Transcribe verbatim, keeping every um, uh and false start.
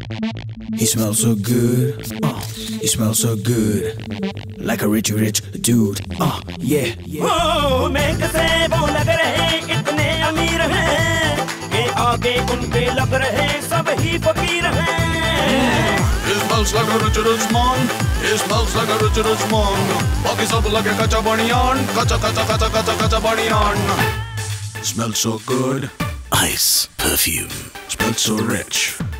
He smells so good. Uh, he smells so good. Like a rich, rich dude. Uh, yeah, yeah. Oh, महक से वो लग रहे इतने अमीर हैं कि आगे उनके लग रहे सब ही फकीर हैं. He smells like a rich, rich man. He smells like a rich, rich man. बाकी सब लगे कच्चा बनियान. कच्चा, कच्चा, कच्चा, कच्चा, कच्चा बनियान. Smells so good. Ice perfume. Smells so rich.